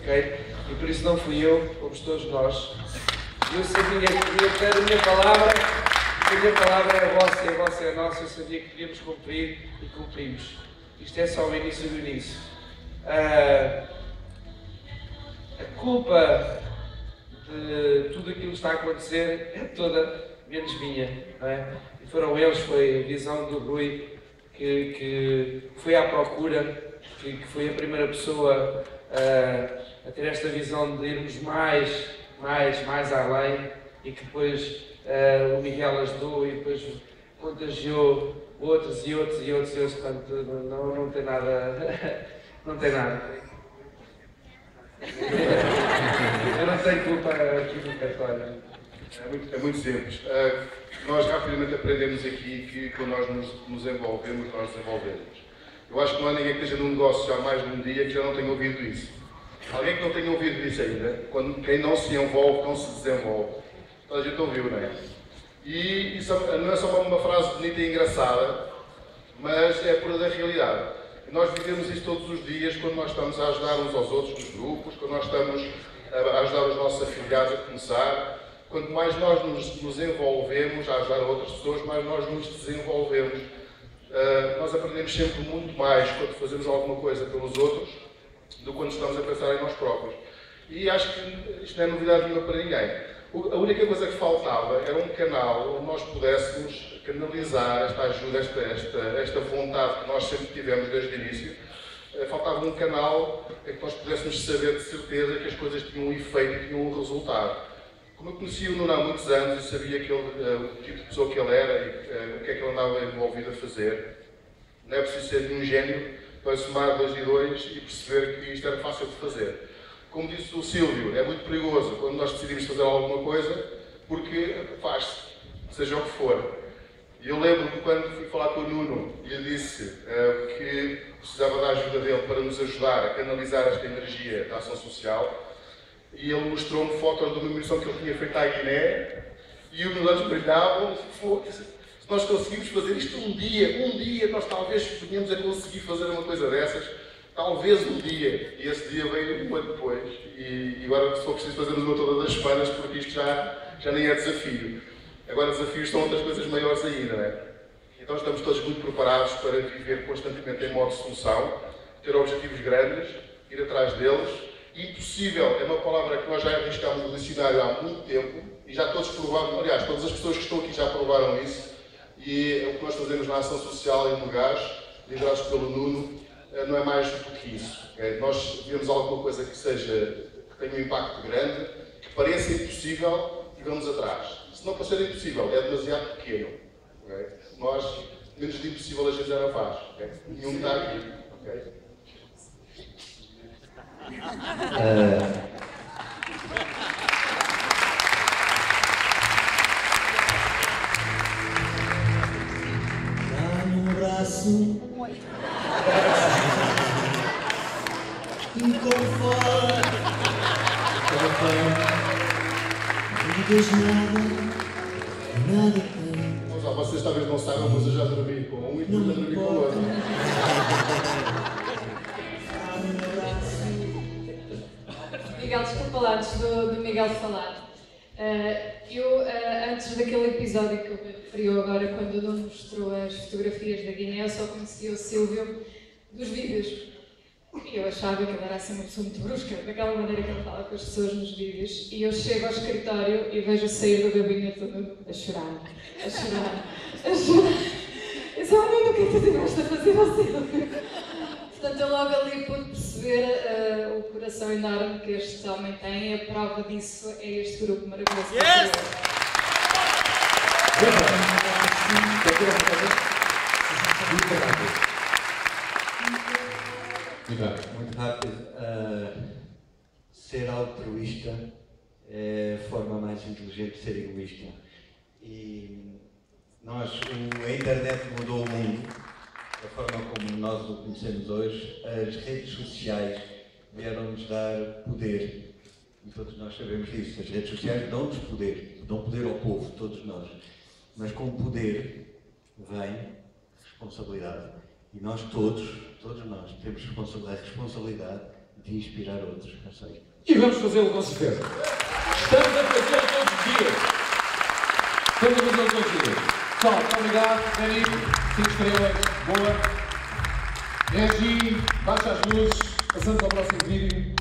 Cerqueiro, e por isso não fui eu, fomos todos nós. Eu sabia que a minha palavra é vossa e a vossa é nossa, eu sabia que devíamos cumprir e cumprimos. Isto é só o início do início. A culpa de tudo aquilo que está a acontecer é toda menos minha, não é? E foram eles, foi a visão do Rui que foi à procura, que foi a primeira pessoa a ter esta visão de irmos mais além, e que depois o Miguel ajudou e depois contagiou outros, portanto não tem nada, não tem nada. Eu não tenho culpa aqui no cartório. É muito simples. Nós rapidamente aprendemos aqui que quando nós nos envolvemos, nós desenvolvemos. Eu acho que não há ninguém que esteja num negócio já há mais de um dia que já não tenha ouvido isso. Alguém que não tenha ouvido isso ainda, quem não se envolve, não se desenvolve. Toda a gente ouviu, não é? E isso não é só uma frase bonita e engraçada, mas é pura da realidade. E nós vivemos isto todos os dias quando nós estamos a ajudar uns aos outros nos grupos, quando nós estamos a ajudar os nossos afiliados a começar. Quanto mais nós nos envolvemos a ajudar outras pessoas, mais nós nos desenvolvemos. Nós aprendemos sempre muito mais quando fazemos alguma coisa pelos outros do que quando estamos a pensar em nós próprios. E acho que isto não é novidade nenhuma para ninguém. A única coisa que faltava era um canal onde nós pudéssemos canalizar esta ajuda, esta vontade que nós sempre tivemos desde o início. Faltava um canal em que nós pudéssemos saber de certeza que as coisas tinham um efeito e tinham um resultado. Como eu conhecia o Nuno há muitos anos e sabia o tipo de pessoa que ele era e o que é que ele andava envolvido a fazer, não é preciso ser um gênio para somar 2 e 2 e perceber que isto era fácil de fazer. Como disse o Silvio, é muito perigoso quando nós decidimos fazer alguma coisa, porque faz-se, seja o que for. E eu lembro que quando fui falar com o Nuno e lhe disse que precisava da ajuda dele para nos ajudar a canalizar esta energia da ação social, e ele mostrou-me fotos de uma missão que ele tinha feito à Guiné, e os meus olhos brilhavam. Se nós conseguimos fazer isto um dia nós talvez venhamos a conseguir fazer uma coisa dessas, talvez um dia. E esse dia veio um ano depois, e agora se for preciso fazermos uma todas as semanas, porque isto já nem é desafio. Agora desafios são outras coisas maiores ainda, não é? Então estamos todos muito preparados para viver constantemente em modo de solução, ter objetivos grandes, ir atrás deles. Impossível é uma palavra que nós já arriscámos no dicionário há muito tempo e já todos provaram, aliás, todas as pessoas que estão aqui já provaram isso, e o que nós fazemos na ação social em lugares, liderados pelo Nuno, não é mais do que isso. Nós vemos alguma coisa que tenha um impacto grande, que pareça impossível e vamos atrás. Se não parecer impossível, é demasiado pequeno. Nós, menos de impossível, a gente já não faz. Nenhum está aqui. Dá-me um abraço e conforme não digas nada tem. Vocês talvez não saibam, mas eu já dormi com um e depois já dormi com o outro. Miguel, desculpa lá, antes do Miguel falar. Antes daquele episódio que eu me referiu agora, quando o Nuno mostrou as fotografias da Guiné, eu só conhecia o Silvio dos vídeos. E eu achava que ele era assim uma pessoa muito brusca, daquela maneira que ele fala com as pessoas nos vídeos. E eu chego ao escritório e vejo sair do gabinete do Nuno a chorar. Eu disse, oh Nuno, o que é que tu tiveste a fazer ao Silvio? Portanto, eu logo ali pude perceber o coração enorme que este homem tem, e a prova disso é este grupo maravilhoso. Yes! Muito rápido. Ser altruísta é a forma mais inteligente de ser egoísta. E a internet mudou o mundo. Da forma como nós o conhecemos hoje, as redes sociais vieram-nos dar poder. E todos nós sabemos disso. As redes sociais dão-nos poder. Dão poder ao povo, todos nós. Mas com o poder vem responsabilidade. E nós todos nós temos a responsabilidade de inspirar outros, eu sei. E vamos fazê-lo com certeza. Estamos a fazê-lo todos os dias. Estamos a fazê-lo todos os dias. Pessoal, muito obrigado. Dani, 5 estrelas. Boa. Regi, baixa as luzes. Passamos ao próximo vídeo.